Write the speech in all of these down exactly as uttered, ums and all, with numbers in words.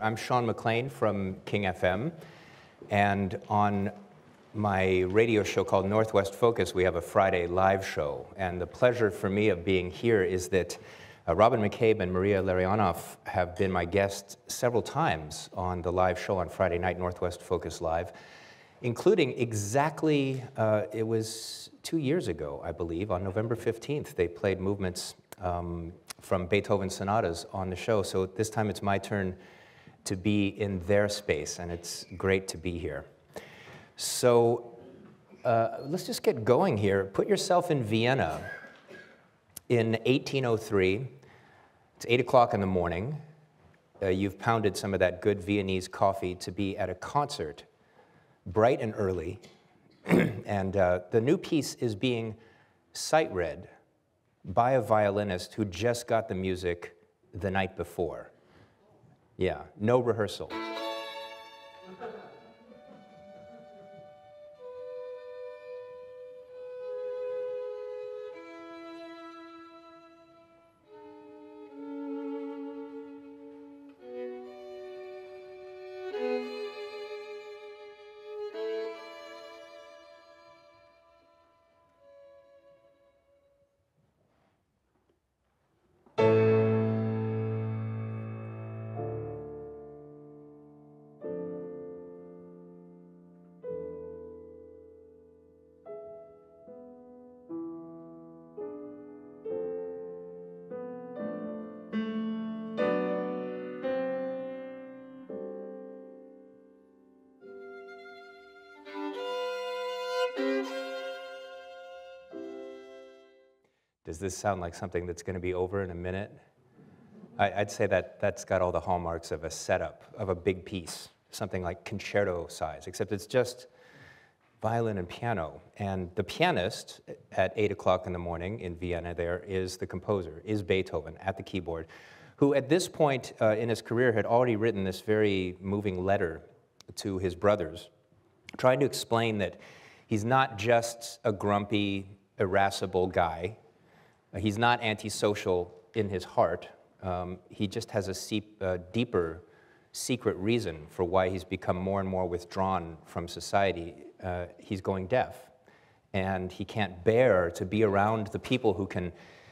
I'm Sean MacLean from King F M, and on my radio show called Northwest Focus, we have a Friday live show. And the pleasure for me of being here is that uh, Robin McCabe and Maria Larionoff have been my guests several times on the live show on Friday night, Northwest Focus Live, including exactly, uh, it was two years ago, I believe, on November fifteenth, they played movements um, from Beethoven Sonatas on the show. So this time it's my turn to be in their space, and it's great to be here. So uh, let's just get going here. Put yourself in Vienna in eighteen oh three. It's eight o'clock in the morning. Uh, you've pounded some of that good Viennese coffee to be at a concert, bright and early, and uh, the new piece is being sight-read by a violinist who just got the music the night before. Yeah, no rehearsal. Does this sound like something that's going to be over in a minute? I, I'd say that that's got all the hallmarks of a setup, of a big piece, something like concerto size, except it's just violin and piano. And the pianist at eight o'clock in the morning in Vienna there is the composer, is Beethoven at the keyboard, who at this point uh, in his career had already written this very moving letter to his brothers, trying to explain that he's not just a grumpy, irascible guy. He's not antisocial in his heart. Um, he just has a seep, uh, deeper, secret reason for why he's become more and more withdrawn from society. Uh, he's going deaf, and he can't bear to be around the people who can,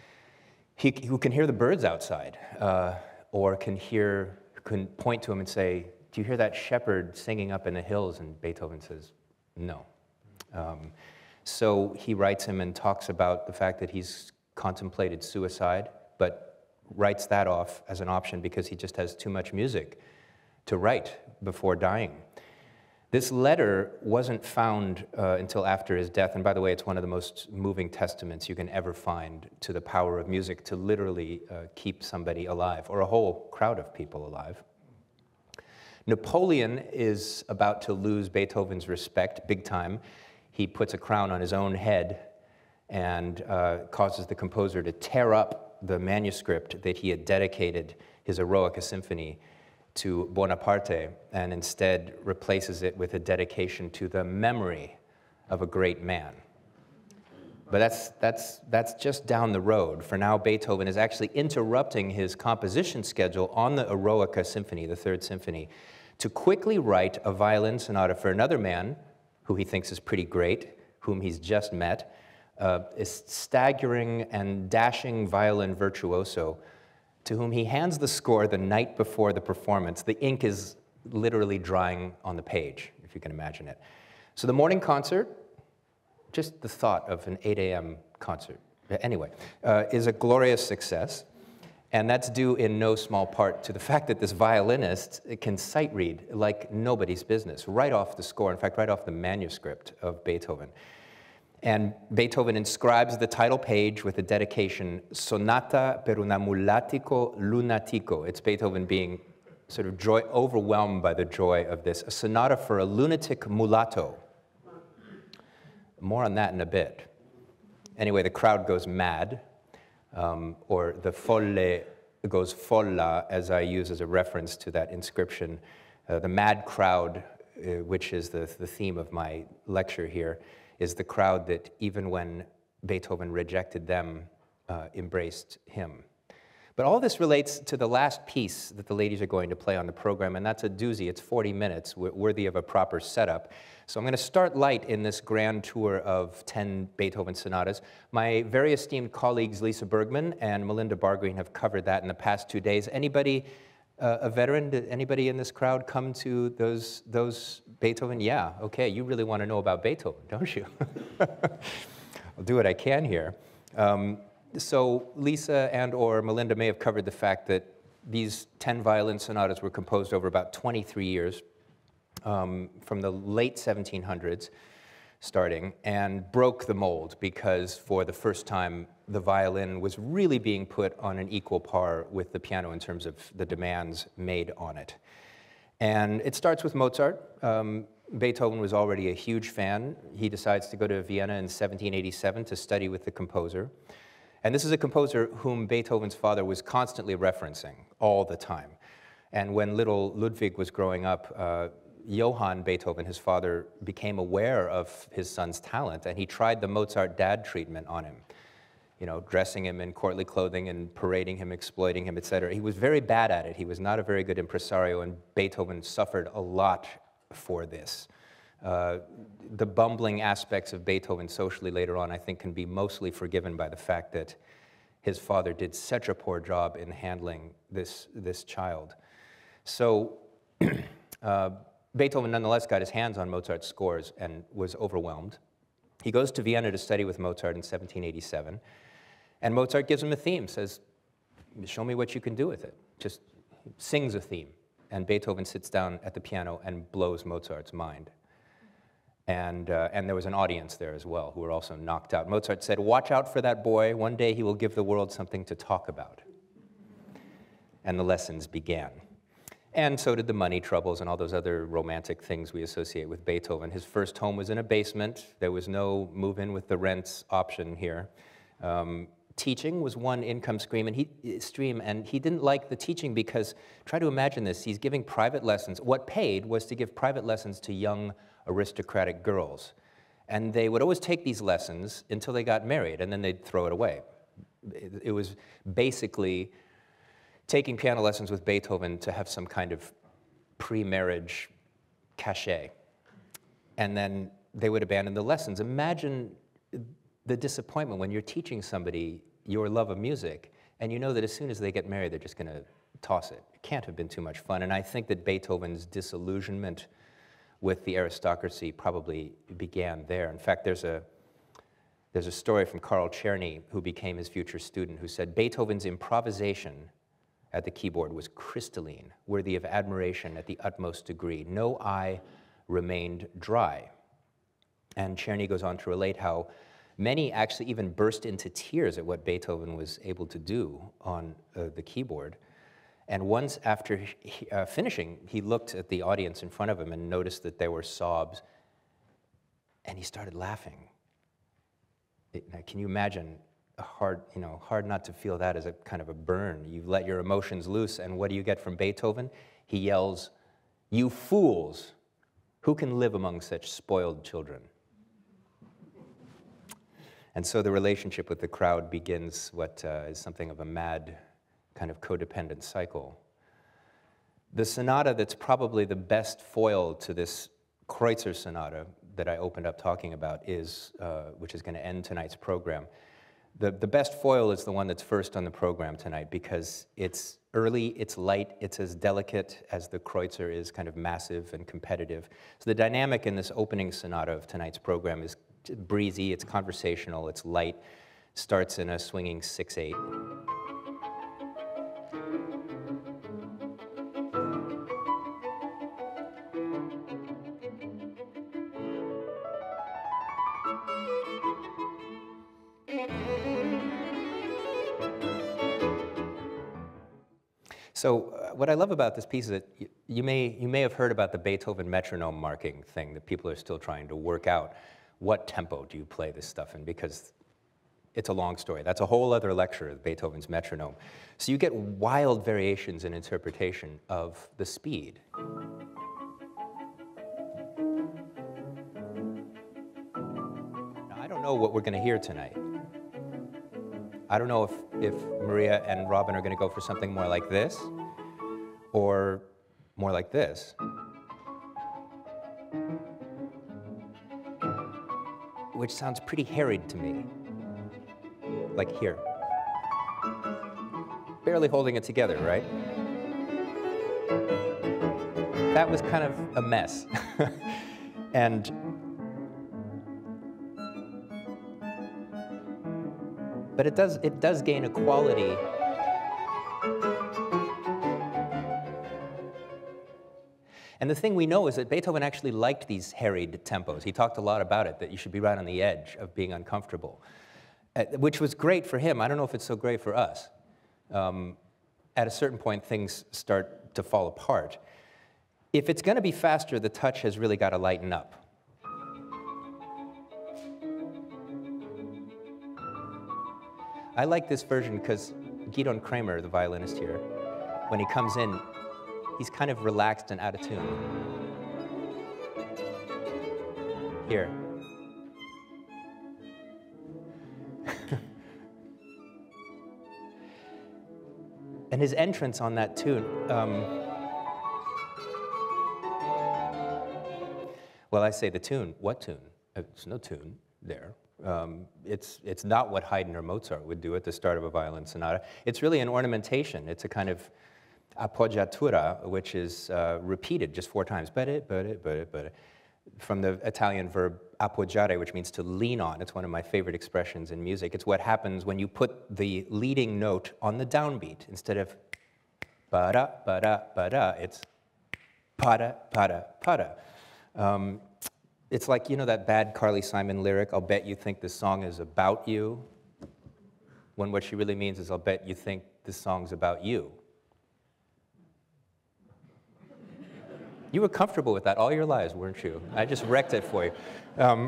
he, who can hear the birds outside, uh, or can hear, can point to him and say, "Do you hear that shepherd singing up in the hills?" And Beethoven says, "No." Um, so he writes him and talks about the fact that he's contemplated suicide, but writes that off as an option because he just has too much music to write before dying. This letter wasn't found uh, until after his death, and by the way, it's one of the most moving testaments you can ever find to the power of music to literally uh, keep somebody alive, or a whole crowd of people alive. Napoleon is about to lose Beethoven's respect big time. He puts a crown on his own head and uh, causes the composer to tear up the manuscript that he had dedicated his Eroica Symphony to Bonaparte, and instead replaces it with a dedication to the memory of a great man. But that's, that's, that's just down the road. For now, Beethoven is actually interrupting his composition schedule on the Eroica Symphony, the Third Symphony, to quickly write a violin sonata for another man who he thinks is pretty great, whom he's just met, Uh, a staggering and dashing violin virtuoso to whom he hands the score the night before the performance. The ink is literally drying on the page, if you can imagine it. So the morning concert, just the thought of an eight A M concert, anyway, uh, is a glorious success. And that's due in no small part to the fact that this violinist can sight read like nobody's business, right off the score, in fact, right off the manuscript of Beethoven. And Beethoven inscribes the title page with a dedication, Sonata per un mulatico lunatico. It's Beethoven being sort of joy, overwhelmed by the joy of this. A sonata for a lunatic mulatto. More on that in a bit. Anyway, the crowd goes mad, um, or the Folle goes Folla, as I use as a reference to that inscription. Uh, the mad crowd, uh, which is the, the theme of my lecture here, is the crowd that even when Beethoven rejected them, uh, embraced him. But all this relates to the last piece that the ladies are going to play on the program, and that's a doozy. It's forty minutes, worthy of a proper setup. So I'm going to start light in this grand tour of ten Beethoven sonatas. My very esteemed colleagues Lisa Bergman and Melinda Bargreen have covered that in the past two days. Anybody, uh, a veteran, did anybody in this crowd come to those, those Beethoven? Yeah, okay, you really want to know about Beethoven, don't you? I'll do what I can here. Um, So Lisa and or Melinda may have covered the fact that these ten violin sonatas were composed over about twenty-three years, um, from the late seventeen hundreds starting, and broke the mold because for the first time the violin was really being put on an equal par with the piano in terms of the demands made on it. And it starts with Mozart. Um, Beethoven was already a huge fan. He decides to go to Vienna in seventeen eighty-seven to study with the composer. And this is a composer whom Beethoven's father was constantly referencing all the time. And when little Ludwig was growing up, uh, Johann Beethoven, his father, became aware of his son's talent, and he tried the Mozart dad treatment on him, you know, dressing him in courtly clothing and parading him, exploiting him, et cetera. He was very bad at it. He was not a very good impresario, and Beethoven suffered a lot for this. Uh, the bumbling aspects of Beethoven socially later on, I think, can be mostly forgiven by the fact that his father did such a poor job in handling this, this child. So uh, Beethoven nonetheless got his hands on Mozart's scores and was overwhelmed. He goes to Vienna to study with Mozart in seventeen eighty-seven, and Mozart gives him a theme, says, show me what you can do with it. Just sings a theme, and Beethoven sits down at the piano and blows Mozart's mind. And, uh, and there was an audience there as well who were also knocked out. Mozart said, watch out for that boy. One day he will give the world something to talk about. And the lessons began. And so did the money troubles and all those other romantic things we associate with Beethoven. His first home was in a basement. There was no move-in with the rents option here. Um, teaching was one income stream and, he, stream, and he didn't like the teaching because, try to imagine this, he's giving private lessons. What paid was to give private lessons to young aristocratic girls. And they would always take these lessons until they got married, and then they'd throw it away. It, it was basically taking piano lessons with Beethoven to have some kind of pre-marriage cachet. And then they would abandon the lessons. Imagine the disappointment when you're teaching somebody your love of music, and you know that as soon as they get married, they're just going to toss it. It can't have been too much fun. And I think that Beethoven's disillusionment with the aristocracy probably began there. In fact, there's a, there's a story from Carl Czerny, who became his future student, who said, Beethoven's improvisation at the keyboard was crystalline, worthy of admiration at the utmost degree. No eye remained dry. And Czerny goes on to relate how many actually even burst into tears at what Beethoven was able to do on uh, the keyboard. And once after he, uh, finishing, he looked at the audience in front of him and noticed that there were sobs, and he started laughing. It, now, can you imagine a hard, you know, hard not to feel that as a kind of a burn? You let your emotions loose, and what do you get from Beethoven? He yells, "You fools! Who can live among such spoiled children?" And so the relationship with the crowd begins what uh, is something of a mad kind of codependent cycle. The sonata that's probably the best foil to this Kreutzer sonata that I opened up talking about is, uh, which is going to end tonight's program. The, the best foil is the one that's first on the program tonight because it's early, it's light, it's as delicate as the Kreutzer is kind of massive and competitive. So the dynamic in this opening sonata of tonight's program is breezy, it's conversational, it's light, starts in a swinging six eight. So uh, what I love about this piece is that you, you, may, you may have heard about the Beethoven metronome marking thing that people are still trying to work out. What tempo do you play this stuff in? Because it's a long story. That's a whole other lecture of Beethoven's metronome. So you get wild variations in interpretation of the speed. Now, I don't know what we're going to hear tonight. I don't know if, if Maria and Robin are going to go for something more like this or more like this. Which sounds pretty harried to me. Like here. Barely holding it together, right? That was kind of a mess. And but it does, it does gain a quality. And the thing we know is that Beethoven actually liked these harried tempos. He talked a lot about it, that you should be right on the edge of being uncomfortable, uh, which was great for him. I don't know if it's so great for us. Um, at a certain point, things start to fall apart. If it's going to be faster, the touch has really got to lighten up. I like this version because Gidon Kramer, the violinist here, when he comes in, he's kind of relaxed and out of tune. Here. And his entrance on that tune, um, well, I say the tune. What tune? There's no tune there. Um, it's, it's not what Haydn or Mozart would do at the start of a violin sonata. It's really an ornamentation. It's a kind of appoggiatura, which is uh, repeated just four times. From the Italian verb appoggiare, which means to lean on. It's one of my favorite expressions in music. It's what happens when you put the leading note on the downbeat. Instead of ba-da, ba-da, ba-da, it's pa-da, pa-da, pa-da. Um, It's like, you know that bad Carly Simon lyric, I'll bet you think this song is about you, when what she really means is, I'll bet you think this song's about you. You were comfortable with that all your lives, weren't you? I just wrecked it for you. Um,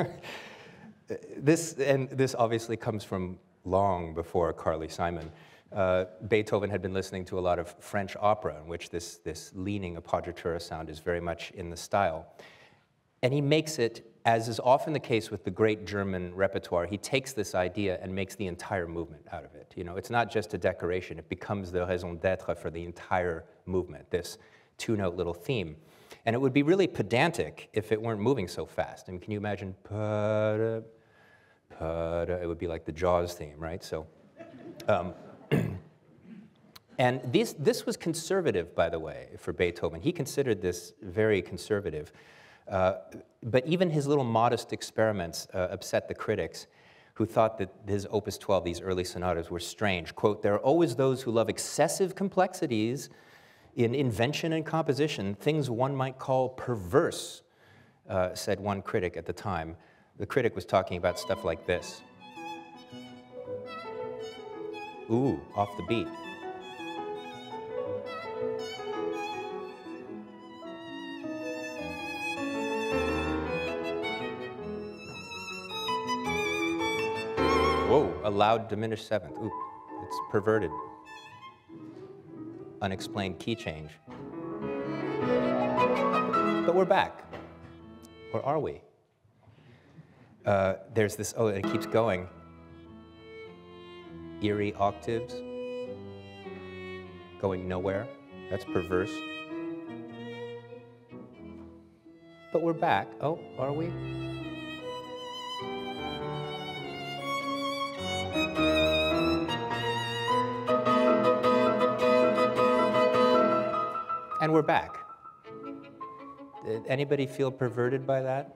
this, and this obviously comes from long before Carly Simon. Uh, Beethoven had been listening to a lot of French opera, in which this, this leaning appoggiatura sound is very much in the style. And he makes it, as is often the case with the great German repertoire, he takes this idea and makes the entire movement out of it. You know, it's not just a decoration, it becomes the raison d'être for the entire movement, this two-note little theme. And it would be really pedantic if it weren't moving so fast. I mean, can you imagine, pa-da, pa-da, it would be like the Jaws theme, right? So, um, and this, this was conservative, by the way, for Beethoven. He considered this very conservative. Uh, but even his little modest experiments uh, upset the critics, who thought that his Opus twelve, these early sonatas, were strange. Quote, there are always those who love excessive complexities in invention and composition, things one might call perverse, uh, said one critic at the time. The critic was talking about stuff like this. Ooh, off the beat. Whoa, a loud diminished seventh. Ooh, it's perverted. Unexplained key change. But we're back. Or are we? Uh, there's this, oh, and it keeps going. Eerie octaves. Going nowhere. That's perverse. But we're back. Oh, are we? And we're back. Did anybody feel perverted by that?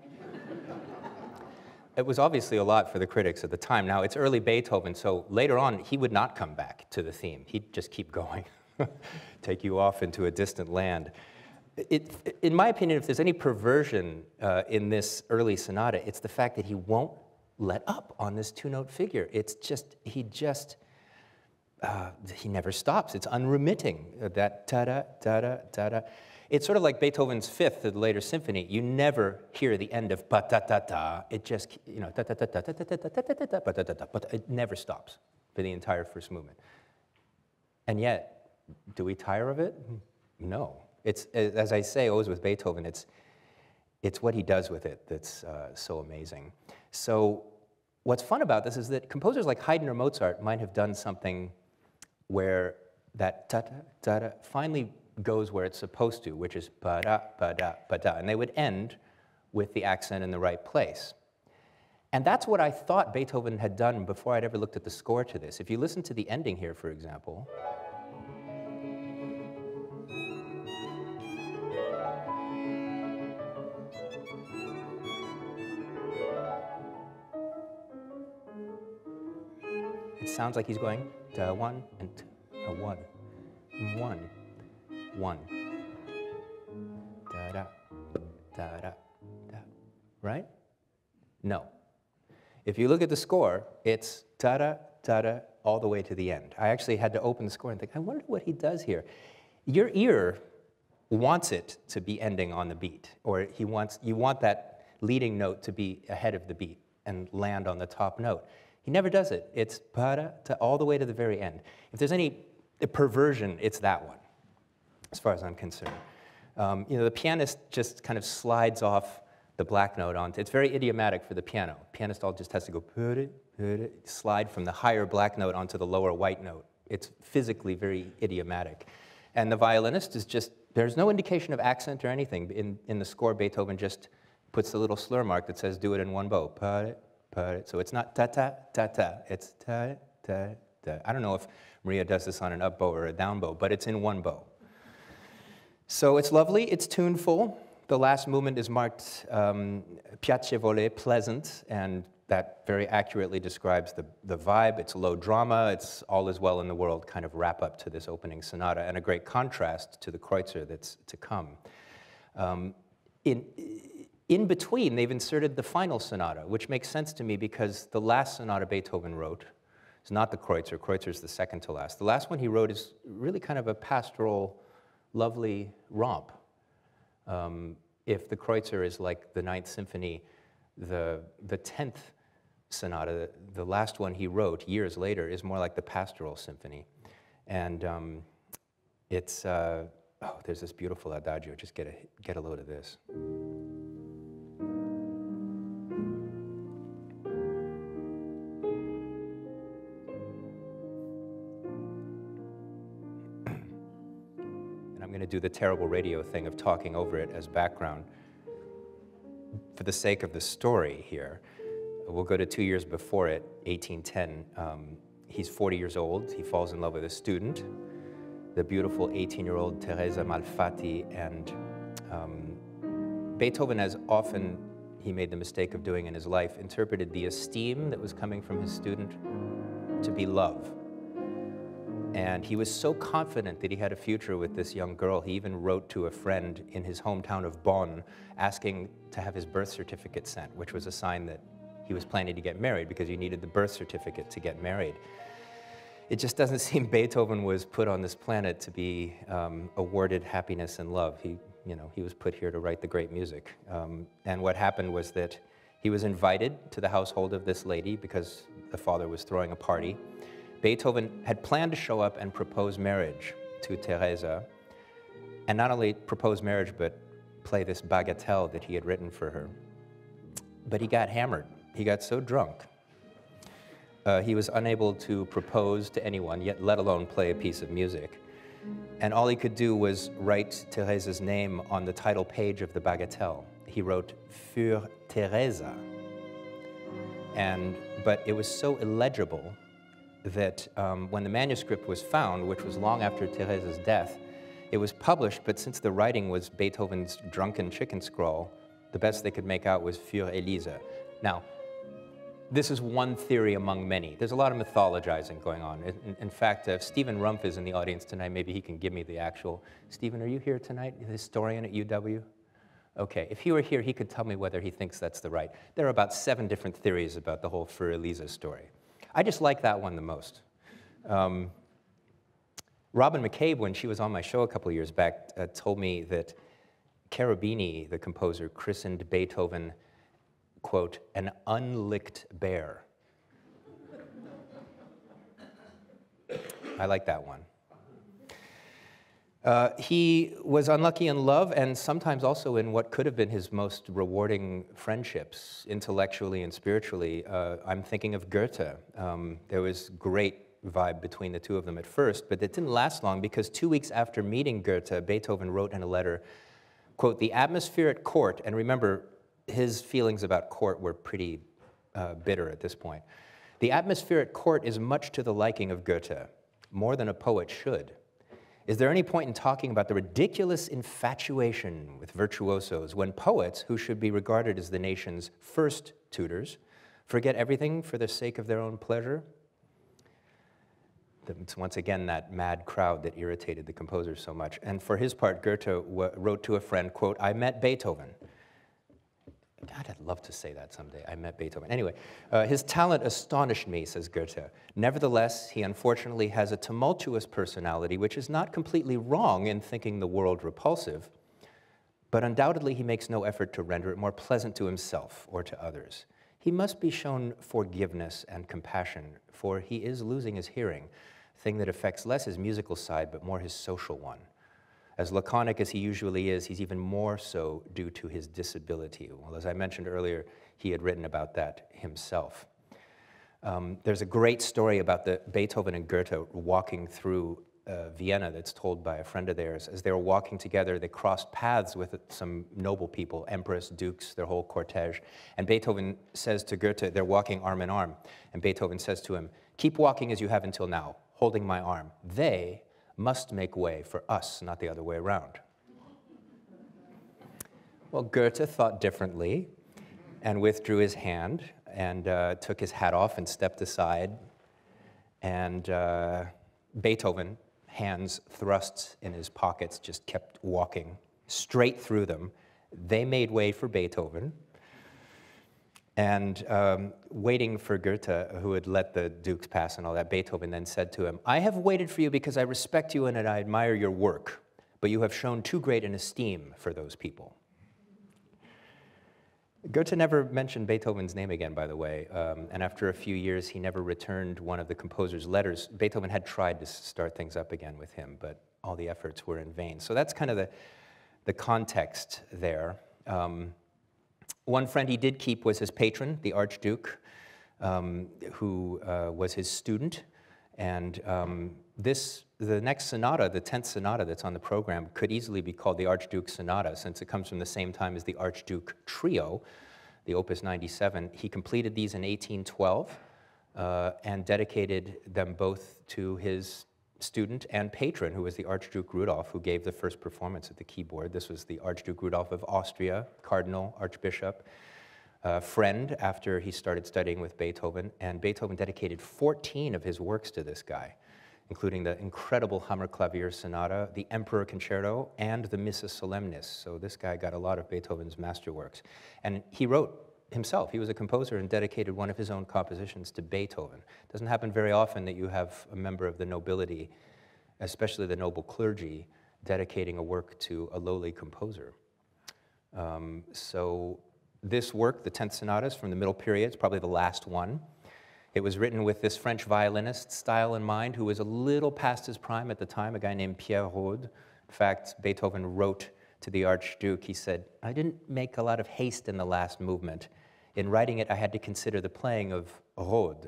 It was obviously a lot for the critics at the time. Now, it's early Beethoven, so later on, he would not come back to the theme. He'd just keep going, take you off into a distant land. It, in my opinion, if there's any perversion uh, in this early sonata, it's the fact that he won't let up on this two-note figure. It's just, he just, Uh, he never stops. It's unremitting. Uh, that ta-da, ta-da, ta-da. It's sort of like Beethoven's Fifth, the later symphony. You never hear the end of pa-ta-ta-ta. It just, you know, ta-ta-ta-ta-ta-ta-ta-ta-ta-ta, pa-ta-ta-ta, but it never stops for the entire first movement. And yet, do we tire of it? No. It's, as I say always with Beethoven, it's, it's what he does with it that's uh, so amazing. So what's fun about this is that composers like Haydn or Mozart might have done something where that ta-ta, ta-ta finally goes where it's supposed to, which is ba-da, ba-da, ba-da, and they would end with the accent in the right place. And that's what I thought Beethoven had done before I'd ever looked at the score to this. If you listen to the ending here, for example, it sounds like he's going da one and a one, one, one, da da, da da, da, right? No. If you look at the score, it's da da, da da, all the way to the end. I actually had to open the score and think, I wonder what he does here. Your ear wants it to be ending on the beat, or he wants, you want that leading note to be ahead of the beat and land on the top note. He never does it. It's ba-da, to all the way to the very end. If there's any perversion, it's that one, as far as I'm concerned. Um, you know, the pianist just kind of slides off the black note onto, it's very idiomatic for the piano. Pianist all just has to go, put it, put it, slide from the higher black note onto the lower white note. It's physically very idiomatic. And the violinist is just, there's no indication of accent or anything. In, in the score, Beethoven just puts the little slur mark that says, do it in one bow, put it, put it. So it's not ta-ta, ta-ta, it's ta-ta, I don't know if Maria does this on an up bow or a down bow, but it's in one bow. So it's lovely, it's tuneful. The last movement is marked um, piacevole, pleasant, and that very accurately describes the, the vibe. It's low drama, it's all is well in the world kind of wrap up to this opening sonata, and a great contrast to the Kreutzer that's to come. Um, in, in between, they've inserted the final sonata, which makes sense to me because the last sonata Beethoven wrote is not the Kreutzer. Kreutzer is the second to last. The last one he wrote is really kind of a pastoral, lovely romp. Um, if the Kreutzer is like the Ninth Symphony, the, the tenth sonata, the, the last one he wrote years later, is more like the Pastoral Symphony. And um, it's, uh, oh, there's this beautiful adagio. Just get a, get a load of this. I'm going to do the terrible radio thing of talking over it as background. For the sake of the story here, we'll go to two years before it, eighteen ten. Um, he's forty years old. He falls in love with a student, the beautiful eighteen-year-old Teresa Malfatti, and um, Beethoven, as often he made the mistake of doing in his life, interpreted the esteem that was coming from his student to be love. And he was so confident that he had a future with this young girl, he even wrote to a friend in his hometown of Bonn asking to have his birth certificate sent, which was a sign that he was planning to get married because you needed the birth certificate to get married. It just doesn't seem Beethoven was put on this planet to be um, awarded happiness and love. He, you know, he was put here to write the great music. Um, and what happened was that he was invited to the household of this lady because the father was throwing a party. Beethoven had planned to show up and propose marriage to Teresa, and not only propose marriage, but play this bagatelle that he had written for her. But he got hammered. He got so drunk. Uh, he was unable to propose to anyone, yet let alone play a piece of music. And all he could do was write Teresa's name on the title page of the bagatelle. He wrote, Für Teresa. And, but it was so illegible that um, when the manuscript was found, which was long after Teresa's death, it was published, but since the writing was Beethoven's drunken chicken scrawl, the best they could make out was Für Elisa. Now, this is one theory among many. There's a lot of mythologizing going on. In, in fact, if Stephen Rumpf is in the audience tonight, maybe he can give me the actual. Stephen, are you here tonight, the historian at U W? Okay, if he were here, he could tell me whether he thinks that's the right. There are about seven different theories about the whole Für Elisa story. I just like that one the most. Um, Robin McCabe, when she was on my show a couple of years back, uh, told me that Cherubini, the composer, christened Beethoven, quote, an unlicked bear. I like that one. Uh, he was unlucky in love and sometimes also in what could have been his most rewarding friendships, intellectually and spiritually. Uh, I'm thinking of Goethe. Um, there was great vibe between the two of them at first, but it didn't last long because two weeks after meeting Goethe, Beethoven wrote in a letter, quote, "The atmosphere at court," and remember, his feelings about court were pretty uh, bitter at this point. "The atmosphere at court is much to the liking of Goethe, more than a poet should. Is there any point in talking about the ridiculous infatuation with virtuosos when poets, who should be regarded as the nation's first tutors, forget everything for the sake of their own pleasure?" It's once again that mad crowd that irritated the composer so much. And for his part, Goethe wrote to a friend, quote, "I met Beethoven." God, I'd love to say that someday. I met Beethoven. Anyway, uh, his talent astonished me, says Goethe. Nevertheless, he unfortunately has a tumultuous personality, which is not completely wrong in thinking the world repulsive, but undoubtedly he makes no effort to render it more pleasant to himself or to others. He must be shown forgiveness and compassion, for he is losing his hearing, a thing that affects less his musical side, but more his social one. As laconic as he usually is, he's even more so due to his disability. Well, as I mentioned earlier, he had written about that himself. Um, there's a great story about the Beethoven and Goethe walking through uh, Vienna that's told by a friend of theirs. As they were walking together, they crossed paths with some noble people, empress, dukes, their whole cortege. And Beethoven says to Goethe, they're walking arm in arm, and Beethoven says to him, "Keep walking as you have until now, holding my arm. They must make way for us, not the other way around." Well, Goethe thought differently and withdrew his hand and uh, took his hat off and stepped aside. And uh, Beethoven, hands thrust in his pockets, just kept walking straight through them. They made way for Beethoven. And um, waiting for Goethe, who had let the dukes pass and all that, Beethoven then said to him, "I have waited for you because I respect you and I admire your work, but you have shown too great an esteem for those people." Goethe never mentioned Beethoven's name again, by the way, um, and after a few years, he never returned one of the composer's letters. Beethoven had tried to start things up again with him, but all the efforts were in vain. So that's kind of the, the context there. Um, One friend he did keep was his patron, the Archduke, um, who uh, was his student. And um, this, the next sonata, the tenth sonata that's on the program, could easily be called the Archduke Sonata, since it comes from the same time as the Archduke Trio, the Opus ninety-seven. He completed these in eighteen twelve uh, and dedicated them both to his student and patron, who was the Archduke Rudolph, who gave the first performance at the keyboard. This was the Archduke Rudolph of Austria, cardinal, archbishop, uh, friend after he started studying with Beethoven, and Beethoven dedicated fourteen of his works to this guy, including the incredible Hammerklavier Sonata, the Emperor Concerto, and the Missa Solemnis. So this guy got a lot of Beethoven's masterworks. And he wrote himself. He was a composer and dedicated one of his own compositions to Beethoven. It doesn't happen very often that you have a member of the nobility, especially the noble clergy, dedicating a work to a lowly composer. Um, so this work, the tenth Sonata, is from the middle period. It's probably the last one. It was written with this French violinist style in mind, who was a little past his prime at the time, a guy named Pierre Rode. In fact, Beethoven wrote to the Archduke, he said, "I didn't make a lot of haste in the last movement. In writing it, I had to consider the playing of Rode.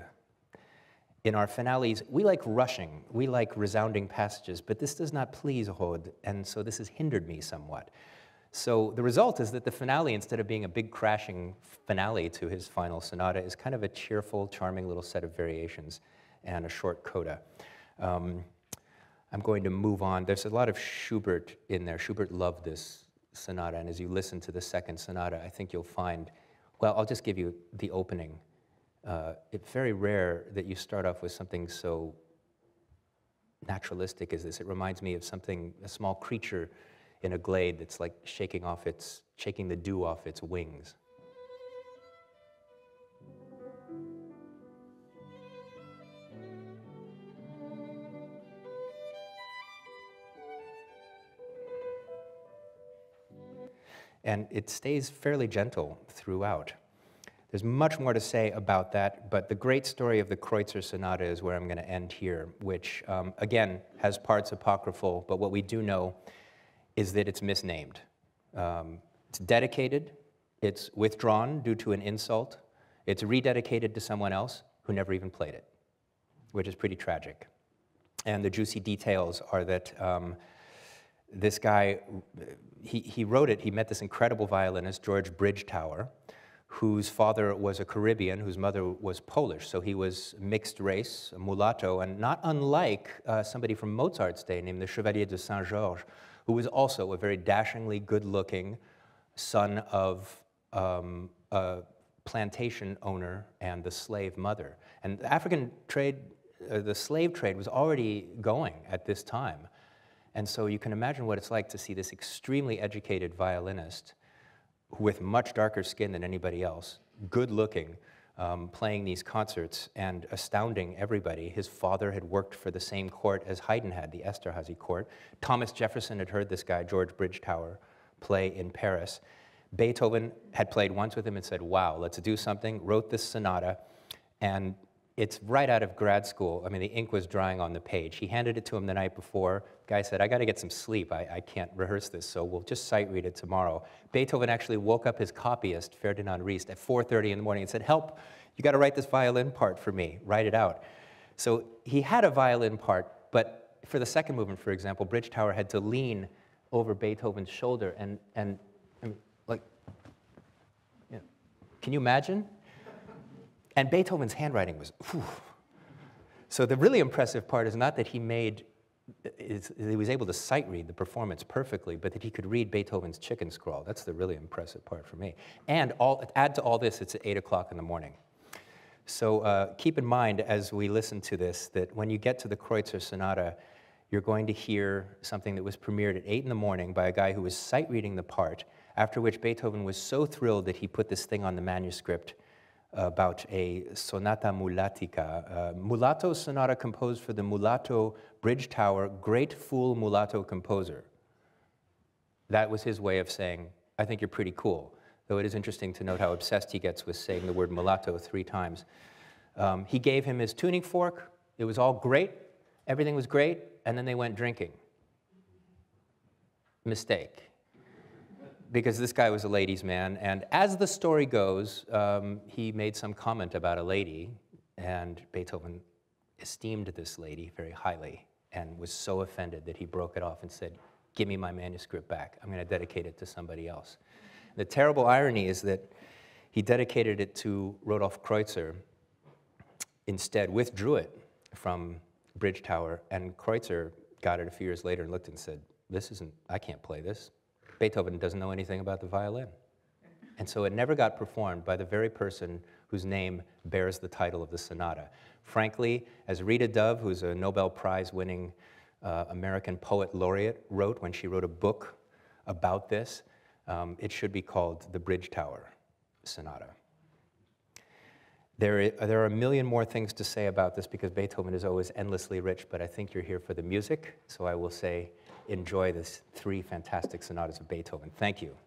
In our finales, we like rushing, we like resounding passages, but this does not please Rode, and so this has hindered me somewhat." So the result is that the finale, instead of being a big crashing finale to his final sonata, is kind of a cheerful, charming little set of variations and a short coda. Um, I'm going to move on. There's a lot of Schubert in there. Schubert loved this sonata, and as you listen to the second sonata, I think you'll find, well, I'll just give you the opening. Uh, it's very rare that you start off with something so naturalistic as this. It reminds me of something, a small creature in a glade that's like shaking off its, shaking the dew off its wings. And it stays fairly gentle throughout. There's much more to say about that, but the great story of the Kreutzer Sonata is where I'm going to end here, which, um, again, has parts apocryphal, but what we do know is that it's misnamed. Um, it's dedicated, it's withdrawn due to an insult, it's rededicated to someone else who never even played it, which is pretty tragic. And the juicy details are that um, this guy, he, he wrote it, he met this incredible violinist, George Bridgetower, whose father was a Caribbean, whose mother was Polish, so he was mixed race, a mulatto, and not unlike uh, somebody from Mozart's day named the Chevalier de Saint-Georges, who was also a very dashingly good-looking son of um, a plantation owner and the slave mother. And the African trade, uh, the slave trade was already going at this time. And so you can imagine what it's like to see this extremely educated violinist with much darker skin than anybody else, good-looking, um, playing these concerts and astounding everybody. His father had worked for the same court as Haydn had, the Esterhazy court. Thomas Jefferson had heard this guy, George Bridgetower, play in Paris. Beethoven had played once with him and said, wow, let's do something, wrote this sonata, and it's right out of grad school. I mean, the ink was drying on the page. He handed it to him the night before. The guy said, I got to get some sleep. I, I can't rehearse this, so we'll just sight read it tomorrow. Beethoven actually woke up his copyist, Ferdinand Ries, at four thirty in the morning and said, help, you got to write this violin part for me. Write it out. So he had a violin part, but for the second movement, for example, Bridgetower had to lean over Beethoven's shoulder and, and I mean, like, you know, can you imagine? And Beethoven's handwriting was, whew. So the really impressive part is not that he made, is, he was able to sight read the performance perfectly, but that he could read Beethoven's chicken scrawl. That's the really impressive part for me. And all, add to all this, it's at eight o'clock in the morning. So uh, keep in mind as we listen to this that when you get to the Kreutzer Sonata, you're going to hear something that was premiered at eight in the morning by a guy who was sight reading the part, after which Beethoven was so thrilled that he put this thing on the manuscript about a sonata mulatica, uh, mulatto sonata composed for the mulatto Bridgetower, great fool mulatto composer. That was his way of saying, I think you're pretty cool, though it is interesting to note how obsessed he gets with saying the word mulatto three times. Um, he gave him his tuning fork. It was all great. Everything was great, and then they went drinking. Mistake. Because this guy was a ladies' man, and as the story goes, um, he made some comment about a lady, and Beethoven esteemed this lady very highly and was so offended that he broke it off and said, give me my manuscript back. I'm going to dedicate it to somebody else. The terrible irony is that he dedicated it to Rodolphe Kreutzer, instead withdrew it from Bridgetower, and Kreutzer got it a few years later and looked and said, this isn't, I can't play this. Beethoven doesn't know anything about the violin. And so it never got performed by the very person whose name bears the title of the sonata. Frankly, as Rita Dove, who's a Nobel Prize-winning uh, American poet laureate, wrote when she wrote a book about this, um, it should be called the Bridgetower Sonata. There, there are a million more things to say about this because Beethoven is always endlessly rich, but I think you're here for the music, so I will say enjoy this three fantastic sonatas of Beethoven. Thank you.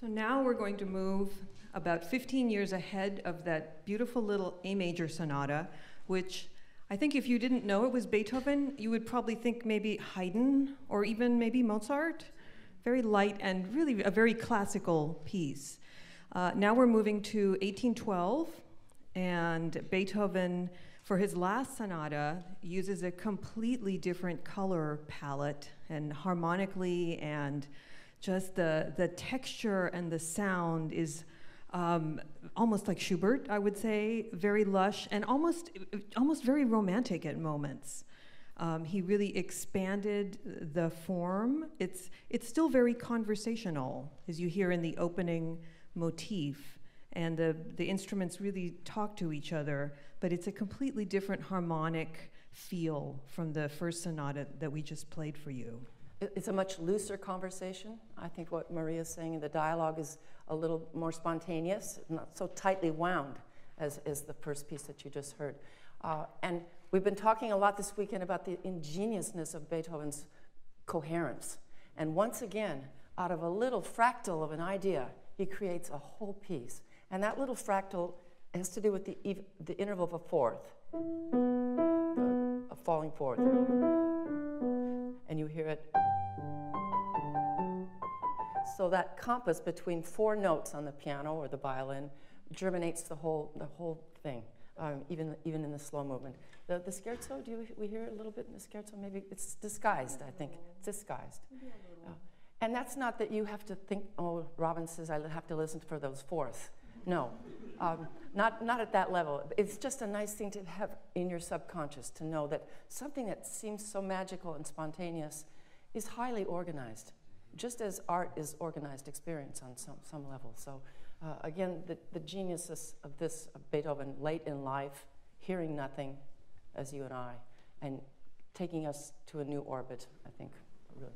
So now we're going to move about fifteen years ahead of that beautiful little A major sonata, which I think if you didn't know it was Beethoven, you would probably think maybe Haydn or even maybe Mozart. Very light and really a very classical piece. Uh, now we're moving to eighteen twelve, and Beethoven, for his last sonata, uses a completely different color palette, and harmonically, and just the, the texture and the sound is um, almost like Schubert, I would say, very lush and almost, almost very romantic at moments. Um, he really expanded the form. It's, it's still very conversational, as you hear in the opening motif, and the, the instruments really talk to each other, but it's a completely different harmonic feel from the first sonata that we just played for you. It's a much looser conversation. I think what Maria's saying in the dialogue is a little more spontaneous, not so tightly wound as, as the first piece that you just heard. Uh, and we've been talking a lot this weekend about the ingeniousness of Beethoven's coherence. And once again, out of a little fractal of an idea, he creates a whole piece. And that little fractal has to do with the, ev the interval of a fourth, the, a falling fourth. And you hear it. So that compass between four notes on the piano or the violin germinates the whole, the whole thing, um, even, even in the slow movement. The, the scherzo, do you, we hear it a little bit in the scherzo? Maybe it's disguised, I think. It's disguised. Uh, and that's not that you have to think, oh, Robin says I have to listen for those fourths. No, um, not, not at that level. It's just a nice thing to have in your subconscious, to know that something that seems so magical and spontaneous is highly organized, just as art is organized experience on some, some level. So uh, again, the, the genius of this of Beethoven late in life, hearing nothing, as you and I, and taking us to a new orbit, I think, really.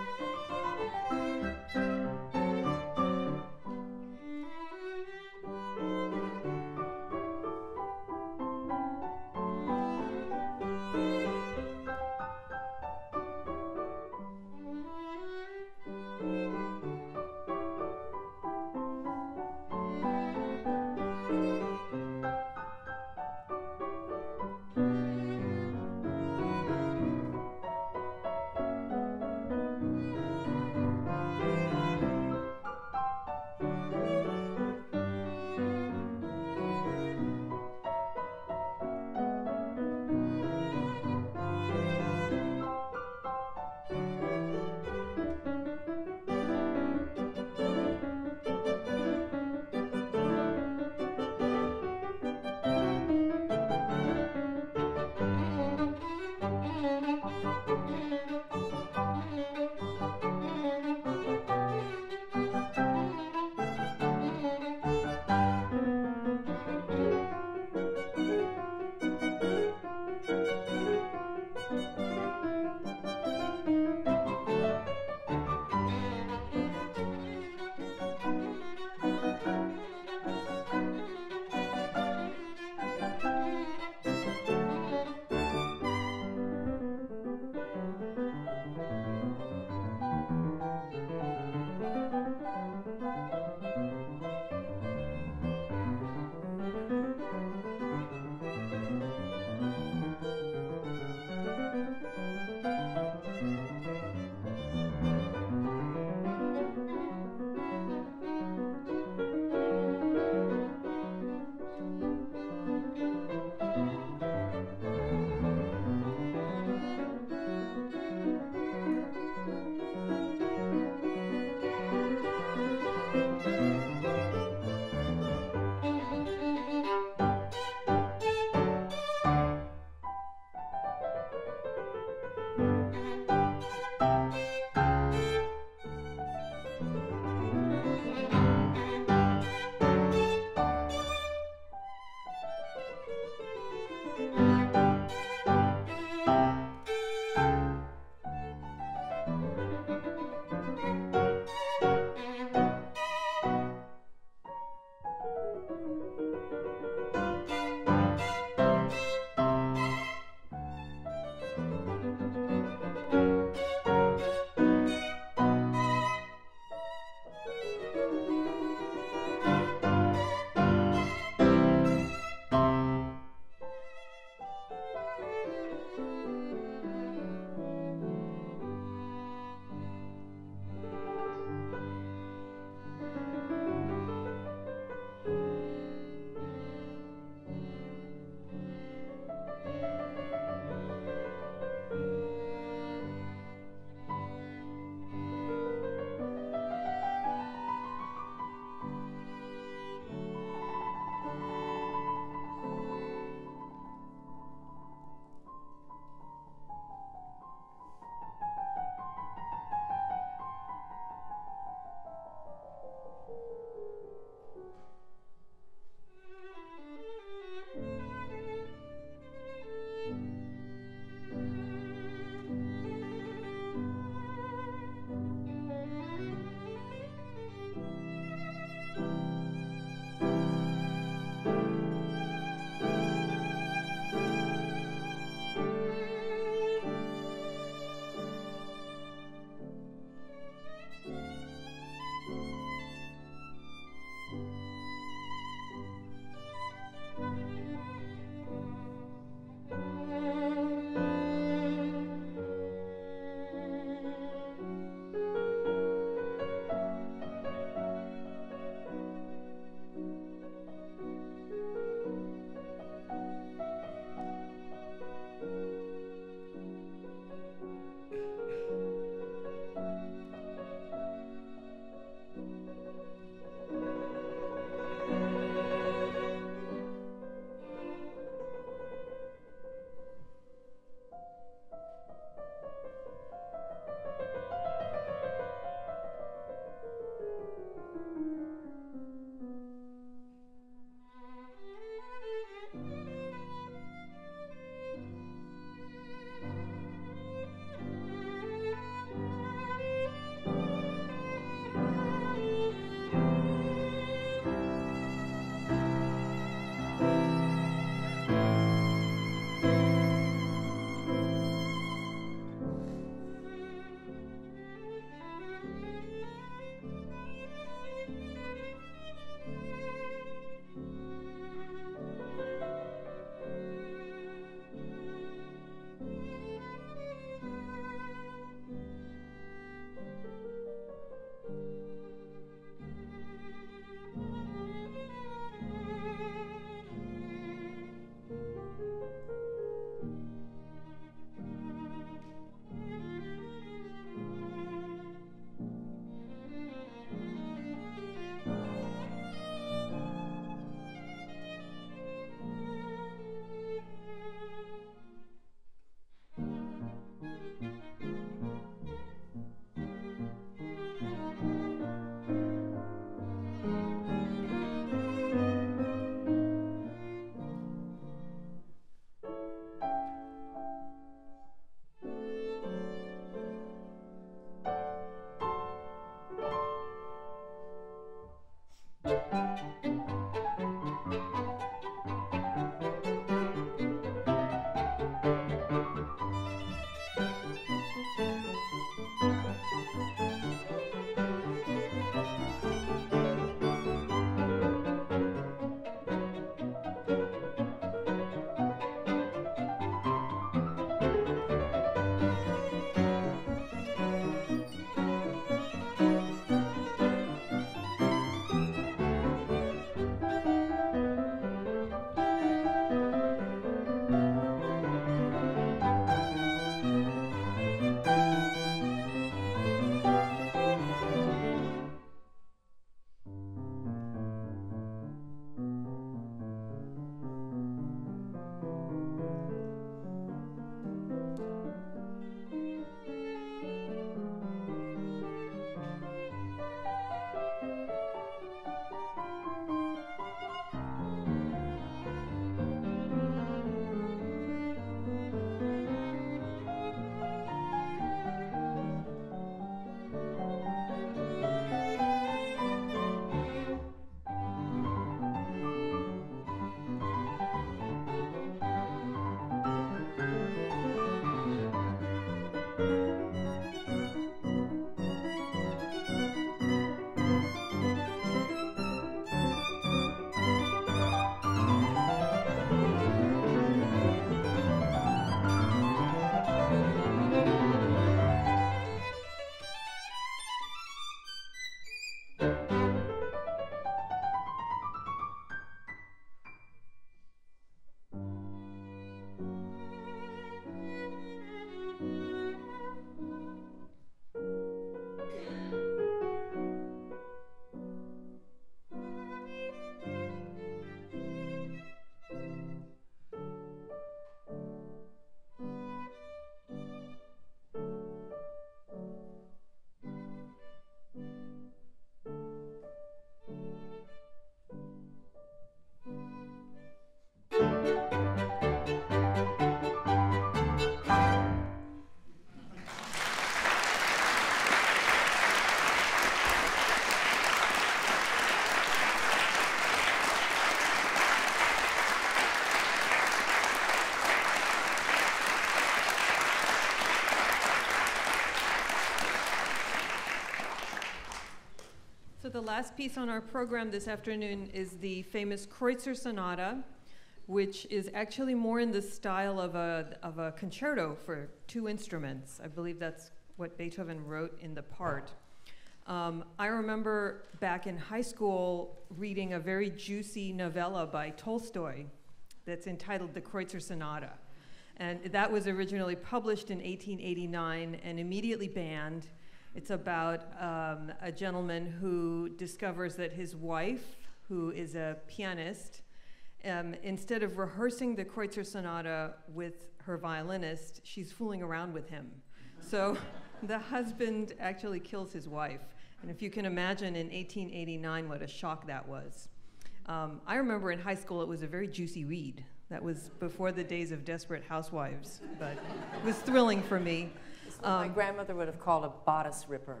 So the last piece on our program this afternoon is the famous Kreutzer Sonata, which is actually more in the style of a, of a concerto for two instruments. I believe that's what Beethoven wrote in the part. Um, I remember back in high school reading a very juicy novella by Tolstoy that's entitled The Kreutzer Sonata. And that was originally published in eighteen eighty-nine and immediately banned. It's about um, a gentleman who discovers that his wife, who is a pianist, um, instead of rehearsing the Kreutzer Sonata with her violinist, she's fooling around with him. So the husband actually kills his wife. And if you can imagine in eighteen eighty-nine what a shock that was. Um, I remember in high school it was a very juicy read. That was before the days of Desperate Housewives, but it was thrilling for me. Um, my grandmother would have called a bodice ripper.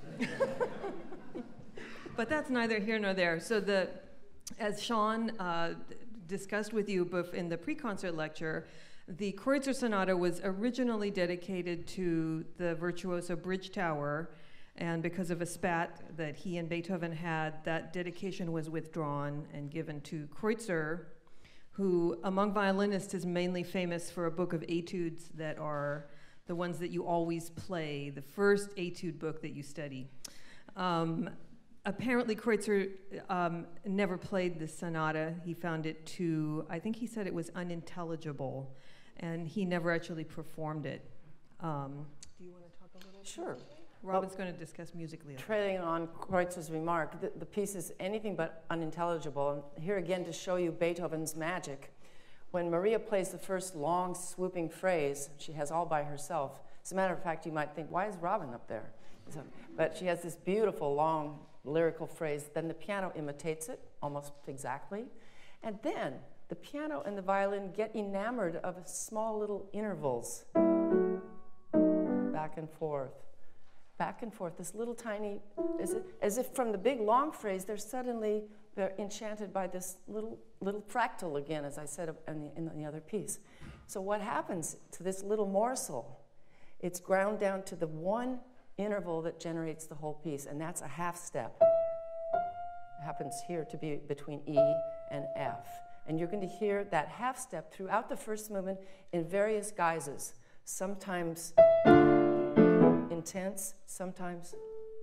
But that's neither here nor there. So the, as Sean uh, discussed with you in the pre-concert lecture, the Kreutzer Sonata was originally dedicated to the virtuoso Bridgetower, and because of a spat that he and Beethoven had, that dedication was withdrawn and given to Kreutzer, who among violinists is mainly famous for a book of etudes that are the ones that you always play, the first etude book that you study. Um, apparently Kreutzer um, never played the sonata. He found it too, I think he said it was unintelligible, and he never actually performed it. Um, do you want to talk a little? Sure. Robin's well, going to discuss musically. Trading on Kreutzer's remark, the, the piece is anything but unintelligible. And here again to show you Beethoven's magic. When Maria plays the first long, swooping phrase, she has all by herself. As a matter of fact, you might think, why is Robin up there? So, but she has this beautiful, long, lyrical phrase. Then the piano imitates it almost exactly. And then the piano and the violin get enamored of small little intervals, back and forth, back and forth. This little tiny, as if, as if from the big, long phrase, they're suddenly they're enchanted by this little, little fractal again, as I said in the, in the other piece. So what happens to this little morsel? It's ground down to the one interval that generates the whole piece, and that's a half step. It happens here to be between E and F. And you're going to hear that half step throughout the first movement in various guises, sometimes intense, sometimes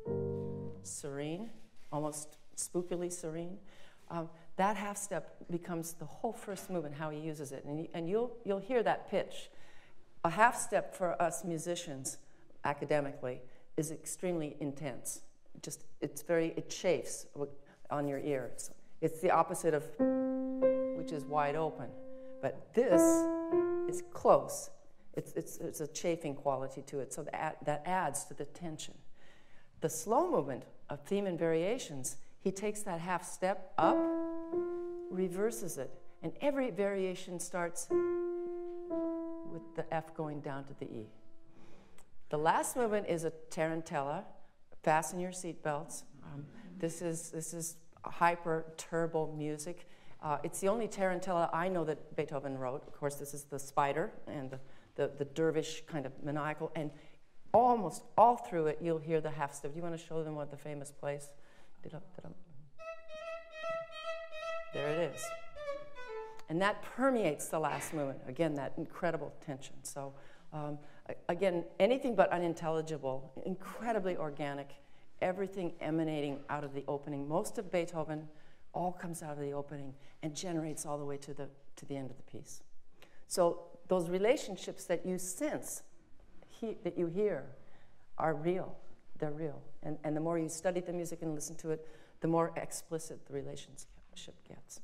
serene, almost spookily serene. Um, that half step becomes the whole first movement, how he uses it. And, he, and you'll, you'll hear that pitch. A half step for us musicians, academically, is extremely intense. Just, it's very, it chafes on your ear. It's, it's the opposite of, which is wide open. But this is close. It's, it's, it's a chafing quality to it, so that, that adds to the tension. The slow movement of theme and variations, he takes that half step up, reverses it, and every variation starts with the F going down to the E. The last movement is a tarantella. Fasten your seatbelts. Um, this is this is hyper turbo music. Uh, it's the only tarantella I know that Beethoven wrote. Of course, this is the spider and the, the, the dervish kind of maniacal, and almost all through it you'll hear the half step. Do you want to show them what the famous place? There it is. And that permeates the last movement. Again, that incredible tension. So um, again, anything but unintelligible, incredibly organic, everything emanating out of the opening. Most of Beethoven all comes out of the opening and generates all the way to the, to the end of the piece. So those relationships that you sense, he, that you hear, are real. They're real. And, and the more you study the music and listen to it, the more explicit the relationship gets.